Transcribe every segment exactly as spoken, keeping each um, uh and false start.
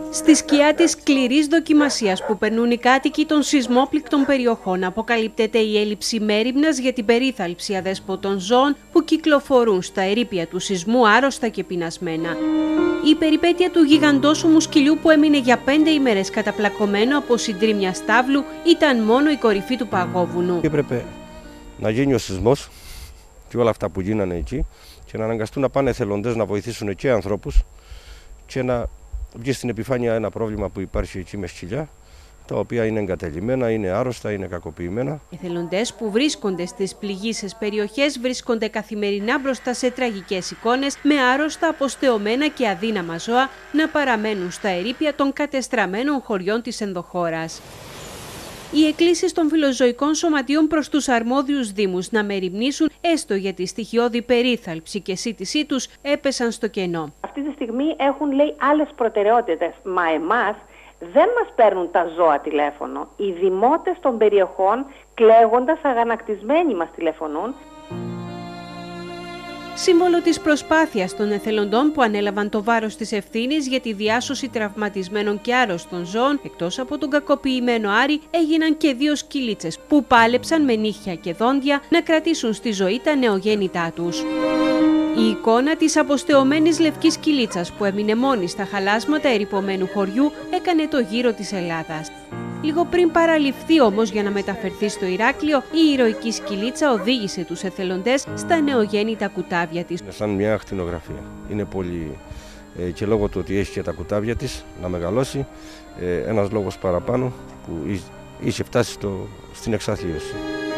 Στη σκιά της σκληρής δοκιμασίας που περνούν οι κάτοικοι των σεισμόπληκτων περιοχών, αποκαλύπτεται η έλλειψη μέριμνας για την περίθαλψη αδέσποτων ζώων που κυκλοφορούν στα ερείπια του σεισμού άρρωστα και πεινασμένα. Η περιπέτεια του γιγαντόσωμου σκυλιού που έμεινε για πέντε ημέρες καταπλακωμένο από συντρίμμια στάβλου ήταν μόνο η κορυφή του παγόβουνου. Έπρεπε να γίνει ο σεισμός και όλα αυτά που γίνανε εκεί και να αναγκαστούν να πάνε εθελοντές να βοηθήσουν και ανθρώπους και να βγει στην επιφάνεια ένα πρόβλημα που υπάρχει εκεί με σκυλιά, τα οποία είναι εγκατελειμμένα, είναι άρρωστα, είναι κακοποιημένα. Εθελοντές που βρίσκονται στις πληγείσες περιοχές βρίσκονται καθημερινά μπροστά σε τραγικές εικόνες με άρρωστα, αποστεωμένα και αδύναμα ζώα να παραμένουν στα ερείπια των κατεστραμμένων χωριών της ενδοχώρας. Οι εκκλήσεις των φιλοζωικών σωματείων προς τους αρμόδιους δήμους να μεριμνήσουν έστω για τη στοιχειώδη περίθαλψη και σύντησή τους έπεσαν στο κενό. Αυτή τη στιγμή έχουν, λέει, άλλες προτεραιότητες, μα εμάς δεν μας παίρνουν τα ζώα τηλέφωνο. Οι δημότες των περιοχών κλαίγοντας αγανακτισμένοι μας τηλεφωνούν. Σύμβολο της προσπάθειας των εθελοντών που ανέλαβαν το βάρος της ευθύνης για τη διάσωση τραυματισμένων και άρρωστων ζώων, εκτός από τον κακοποιημένο Άρη, έγιναν και δύο σκυλίτσες που πάλεψαν με νύχια και δόντια να κρατήσουν στη ζωή τα νεογέννητά τους. Η εικόνα της αποστεωμένης λευκής σκυλίτσας που έμεινε μόνη στα χαλάσματα ερειπωμένου χωριού έκανε το γύρο της Ελλάδας. Λίγο πριν παραληφθεί όμως για να μεταφερθεί στο Ηράκλειο, η ηρωική σκυλίτσα οδήγησε τους εθελοντές στα νεογέννητα κουτάβια της. Είναι σαν μια ακτινογραφία. Είναι πολύ ε, και λόγω του ότι έχει και τα κουτάβια της να μεγαλώσει, ε, ένας λόγος παραπάνω που είχε φτάσει στο, στην εξαθλίωση.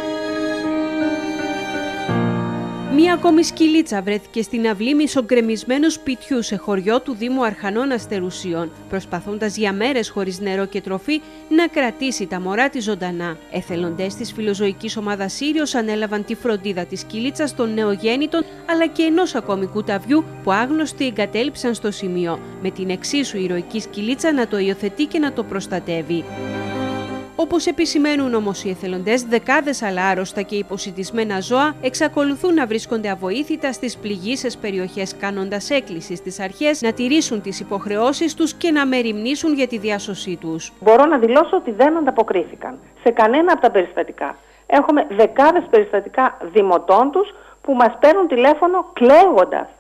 Μία ακόμη σκυλίτσα βρέθηκε στην αυλή μισογκρεμισμένου σπιτιού σε χωριό του Δήμου Αρχανών Αστερουσίων, προσπαθώντας για μέρες χωρίς νερό και τροφή να κρατήσει τα μωρά της ζωντανά. Εθελοντές της φιλοζωικής ομάδας Σύριος ανέλαβαν τη φροντίδα της σκυλίτσας των νεογέννητων, αλλά και ενός ακόμη κουταβιού που άγνωστοι εγκατέλειψαν στο σημείο, με την εξίσου ηρωική σκυλίτσα να το υιοθετεί και να το προστατεύει. Όπως επισημαίνουν όμως οι εθελοντές, δεκάδες άλλα άρρωστα και υποσιτισμένα ζώα εξακολουθούν να βρίσκονται αβοήθητα στις πληγείσες περιοχές, κάνοντας έκκληση στις αρχές να τηρήσουν τις υποχρεώσεις τους και να μεριμνήσουν για τη διάσωσή τους. Μπορώ να δηλώσω ότι δεν ανταποκρίθηκαν σε κανένα από τα περιστατικά. Έχουμε δεκάδες περιστατικά δημοτών τους που μας παίρνουν τηλέφωνο κλαίγοντας.